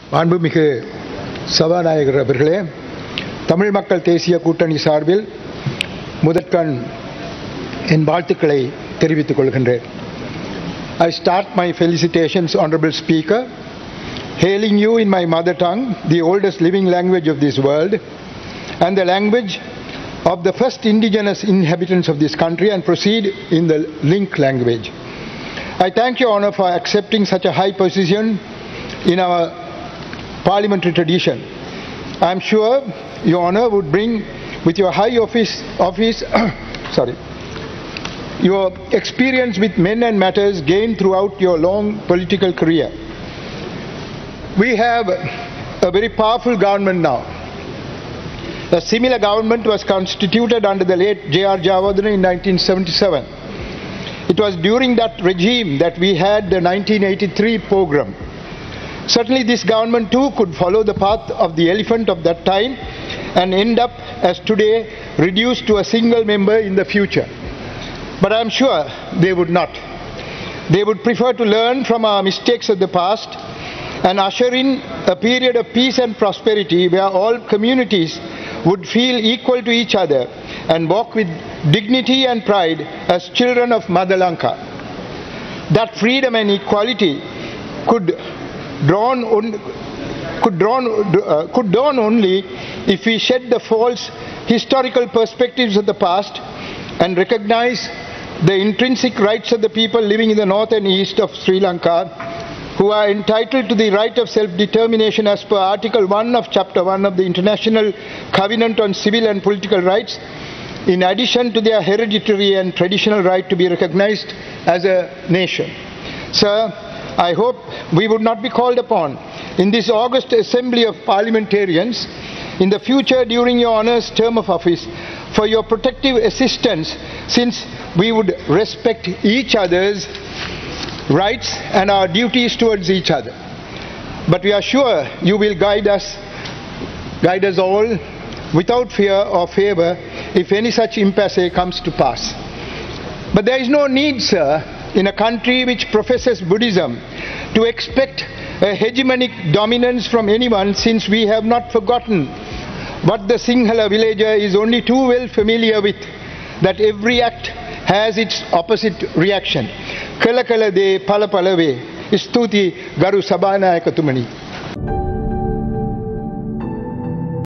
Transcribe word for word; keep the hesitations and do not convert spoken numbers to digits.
மாண்புமிகு சபாநாயகர் அவர்களே, தமிழ் மக்கள் தேசிய கூட்டணி சார்பில் முதற்கண் என் வாழ்த்துக்களை தெரிவித்துக் கொள்கின்றேன். I start my felicitations, Honorable Speaker, hailing you in my mother tongue, the oldest living language of this world, and the language of the first indigenous inhabitants of this country, and proceed in the link language. I thank Your Honour for accepting such a high position in our parliamentary tradition. I am sure Your Honour would bring with your high office, office sorry, your experience with men and matters gained throughout your long political career. We have a very powerful government now. A similar government was constituted under the late J R Jayawardena in nineteen seventy-seven. It was during that regime that we had the nineteen eighty-three program. Certainly this government too could follow the path of the elephant of that time and end up as today reduced to a single member in the future. But I am sure they would not. They would prefer to learn from our mistakes of the past and usher in a period of peace and prosperity where all communities would feel equal to each other and walk with dignity and pride as children of Mother Lanka. That freedom and equality could dawn, on, could, dawn, uh, could dawn only if we shed the false historical perspectives of the past and recognize the intrinsic rights of the people living in the north and east of Sri Lanka, who are entitled to the right of self-determination as per Article one of Chapter one of the International Covenant on Civil and Political Rights, in addition to their hereditary and traditional right to be recognized as a nation. Sir, I hope we would not be called upon in this August Assembly of Parliamentarians in the future during your Honour's term of office for your protective assistance, since we would respect each other's rights and our duties towards each other. But we are sure you will guide us, guide us all without fear or favour if any such impasse comes to pass. But there is no need, sir, in a country which professes Buddhism to expect a hegemonic dominance from anyone, since we have not forgotten what the Sinhala villager is only too well familiar with, that every act has its opposite reaction. Kala kala de pala pala ve. Stuti Garu Sabhanayakatumani.